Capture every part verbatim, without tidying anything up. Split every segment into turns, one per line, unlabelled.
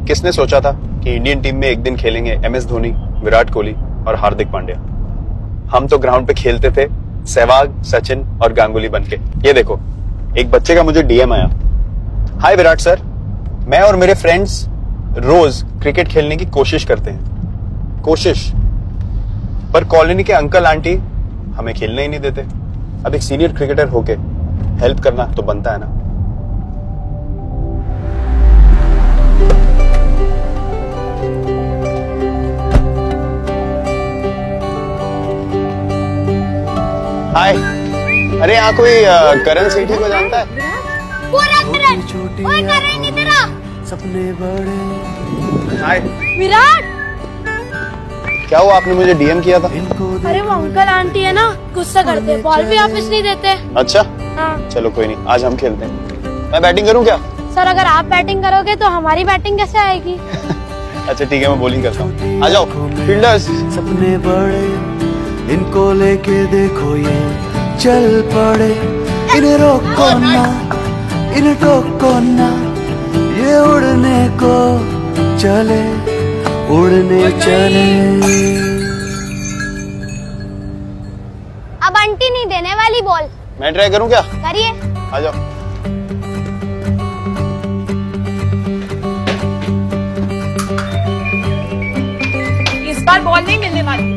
किसने सोचा था कि इंडियन टीम में एक दिन खेलेंगे एम एस धोनी, विराट कोहली और हार्दिक पांड्या। हम तो ग्राउंड पे खेलते थे सहवाग, सचिन और गांगुली बनके। ये देखो, एक बच्चे का मुझे डी एम आया, हाय विराट सर, मैं और मेरे फ्रेंड्स रोज क्रिकेट खेलने की कोशिश करते हैं, कोशिश पर कॉलोनी के अंकल आंटी हमें खेलने ही नहीं देते। अब एक सीनियर क्रिकेटर होके हेल्प करना तो बनता है ना। हाय, अरे यहाँ कोई करण सेठी को जानता है?
पूरा करण, कोई करण नहीं तेरा।
सपने बड़े।
हाय
विराट,
क्या हुआ, आपने मुझे डी एम किया था?
अरे वो अंकल आंटी है ना, गुस्सा करते हैं, बॉल भी वापस नहीं देते।
अच्छा
हाँ।
चलो कोई नहीं, आज हम खेलते हैं। मैं बैटिंग करूँ क्या?
सर अगर आप बैटिंग करोगे तो हमारी बैटिंग कैसे आएगी?
अच्छा ठीक है, मैं बॉलिंग करता हूँ, आ जाओ फील्डर्स।
सपने बड़े, इनको लेके देखो ये चल पड़े। इन्हें रोको ना, इन्हें टोको ना, ये उड़ने को चले, उड़ने चले।
अब आंटी नहीं देने वाली बॉल।
मैं ट्राई करूँ क्या?
करिए।
आ जाओ।
इस बार बॉल नहीं मिलने वाली।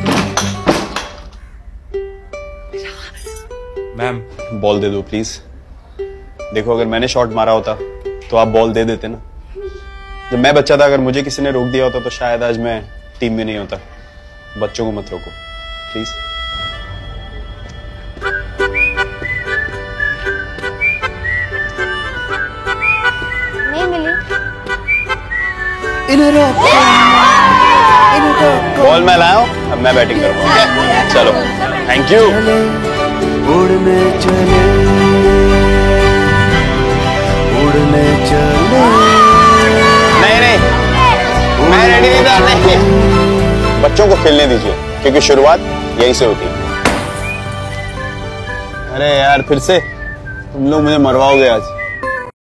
मैम बॉल दे दो प्लीज। देखो अगर मैंने शॉट मारा होता तो आप बॉल दे देते ना। जब मैं बच्चा था, अगर मुझे किसी ने रोक दिया होता तो शायद आज मैं टीम में नहीं होता। बच्चों को मत रोको प्लीज।
नहीं मिली।
इन्हें रोको, इन्हें टोको।
बॉल मैं लाया हूँ, अब मैं बैटिंग करूँगा। चलो थैंक यू।
उड़ने चले, उड़ने चले।
नहीं नहीं, मैं रेडी नहीं था। नहीं, बच्चों को खेलने दीजिए क्योंकि शुरुआत यहीं से होती है। अरे यार फिर से तुम लोग मुझे मरवाओगे आज।